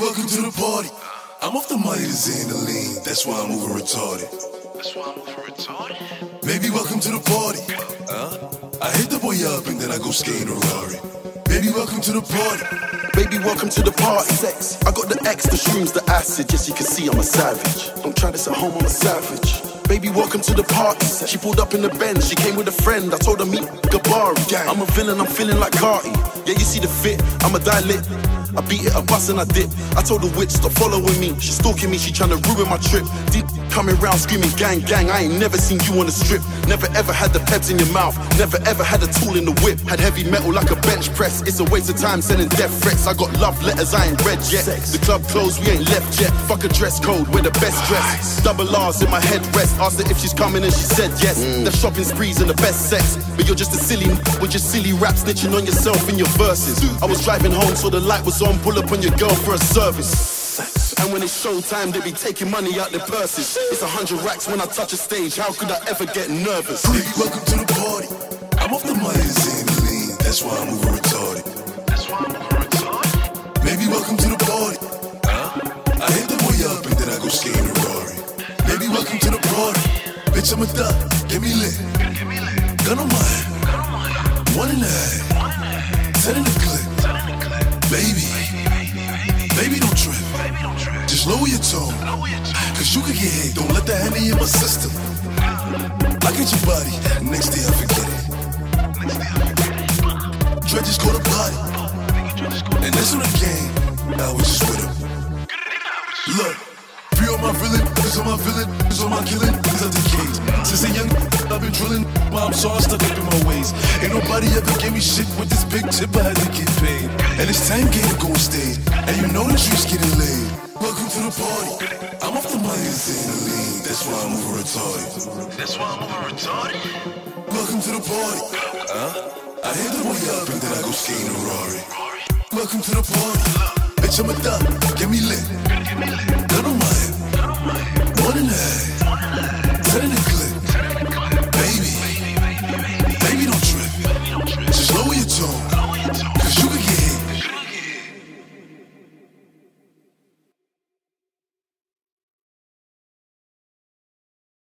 welcome to the party. I'm off the money to Xandaline, that's why I'm over retarded. Baby, welcome to the party. I hit the boy up and then I go skating a Rari. Baby, welcome to the party. Baby, welcome to the party. Sex. I got the X, the shrooms, the acid. Yes, you can see I'm a savage. Don't try this at home, I'm a savage. Baby, welcome to the party. She pulled up in the Benz, she came with a friend. I told her meet Gabari. I'm a villain, I'm feeling like Carti. Yeah, you see the fit, I'm a dilate. I beat it, I bust and I dip. I told the witch, stop following me. She stalking me, she tryna ruin my trip. Deep coming round screaming gang, gang. I ain't never seen you on the strip. Never ever had the peps in your mouth. Never ever had a tool in the whip. Had heavy metal like a bench press. It's a waste of time sending death threats. I got love letters, I ain't read yet. The club closed, we ain't left yet. Fuck a dress code, we're the best dress. Double R's in my headrest. Asked her if she's coming and she said yes. The shopping sprees and the best sex. But you're just a silly with your silly rap snitching on yourself in your verses. I was driving home so the light was on. Pull up on your girl for a service. And when it's showtime, they be taking money out their purses. It's 100 racks when I touch a stage. How could I ever get nervous? Baby, welcome to the party. I'm off the money to Xandaline, that's why I'm over retarded. Baby, welcome to the party. I hit the boy up and then I go skating a Rari. Baby, welcome to the party. Bitch, I'm a thug, get me lit. Gun on my head, 1 and a half, 10 in the clip. Baby, don't trip. Just lower your tone, cause you can get hit. Don't let that Henny in my system. I get your body, next day I forget it. Dredges go to body, and that's on the game. I was just with him. Look, free on my villain, cause on my villain, cause on my killing, cause I the cage. Since a young I've been drilling, mom saw I stuck up in my ways. Ain't nobody ever gave me shit with this big tip, I had to get paid. And it's time game to go and stay. And you know the streets getting laid. Welcome to the party. I'm off the money to Xandaline, that's why I'm over retarded. Welcome to the party. I hit the boy up and then I go skating a Rari. Welcome to the party. Bitch, I'm a thug, get me lit. Gun on